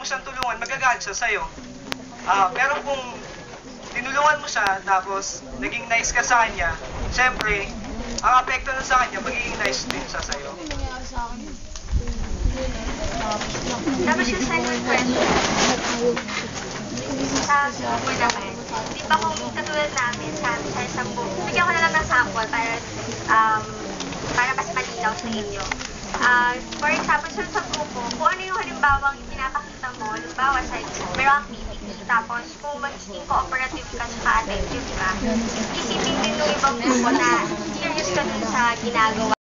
siyang tulungan, magagalit siya sa'yo. Pero kung tinulungan mo siya, tapos naging nice ka sa kanya, syempre, ang apekto nun sa kanya, magiging nice din siya sa'yo. Tapos yung second question, sa po naman, di ba kung katulad namin sa isang book, bigyan ko na lang ng sample para mas malinaw sa inyo. For example, sa grupo, kung ano yung halimbawang pinapakita mo, halimbawa sa merong activity, tapos kung magiging cooperative ka sa attentive ka, isipin din ng ibang grupo na serious ka dun sa ginagawa.